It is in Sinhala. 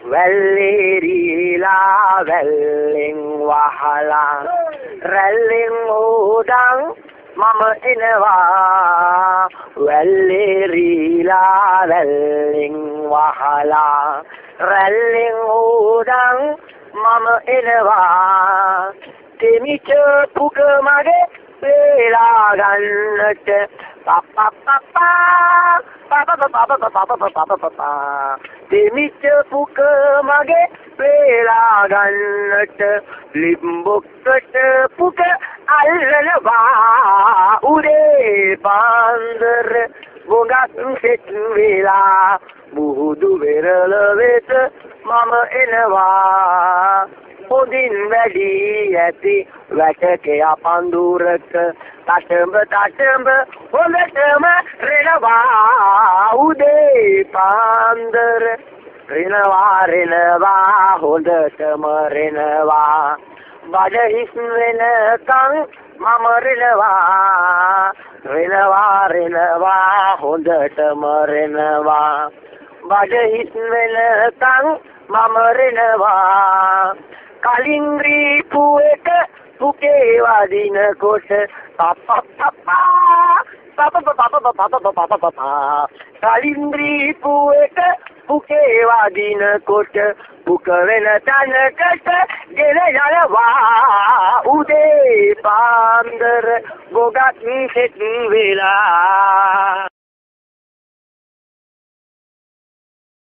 වැල්ලේරීලා වැල්ලෙන් වහලා රැල්ලෙන් උඩන් මම එනවා වැල්ලේරීලා වැල්ලෙන් වහලා රැල්ලෙන් උඩන් මම එනවා දෙමිච පුක මගේ වේලා ගන්නට දෙමිච පුක මගේ වේලා ගන්නට ලිම්බොක්කට පුක අල්ලනවා උදේ පාන්දර ගොඟක් සෙත් වෙලා මුහුදු වෙරළ වෙත මම එනවා හොඳින් වැඩි ඇති වැටකේ පඳුරක තටඹ හොඳටම රෙනවා උදේ පාන්දර රෙනවා හොඳටම රෙනවා බඩ හිස් වෙනකන් මම රෙනවා හොඳටම රෙනවා බඩ හිස් වෙනකන් මම රෙනවා කලින් රීපුවක පුකේ වදිනකොට කලින් රීපුවක පුකේ වදිනකොට පුක වෙන තැනකට ගෙන යනවා උදේ පාන්දර ගොගක් සෙත් වෙලා